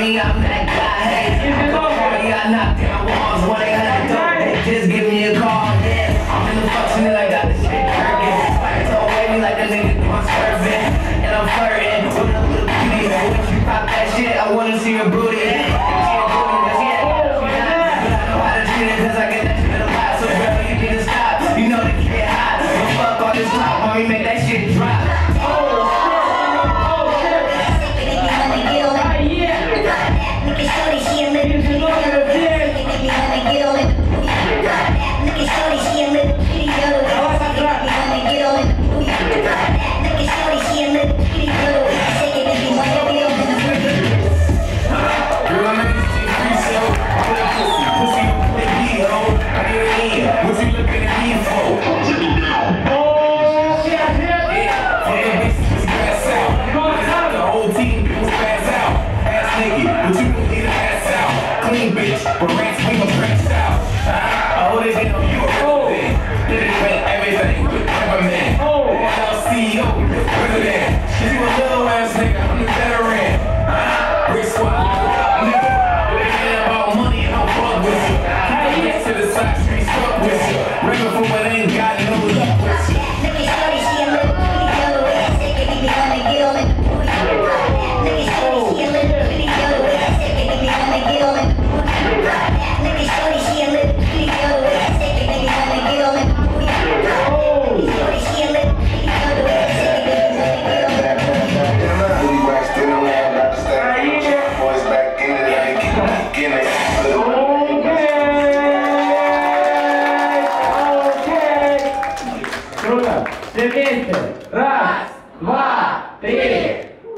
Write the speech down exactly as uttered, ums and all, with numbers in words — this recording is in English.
money, I'm that guy. Hey, I knock down walls, one eight hundred dope. Just give me a call, yeah. I'm in the function and I got the shit working. Like so wavy like a nigga I'm surfing. And I'm flirting with a little cutie. When she pop that shit, I wanna see her booty. She a booty, but she ain't but I know how to treat it cause I get that shit a lot. So girl, you need to stop. You know the kid hot. But fuck all this talk, mommy, make that shit drop. But rats, we gon' press out. Oh, they didn't know you were resident. Did it with everything with government. C E O, president. You a little ass nigga, I'm the veteran. Brick squad, nigga. They ain't about money and don't fuck with you. Get to the side street, stuck with you. Rapping for what ain't got no luck with you. Look at shorty, she a little pretty girl. Sick if you be gonna get on it.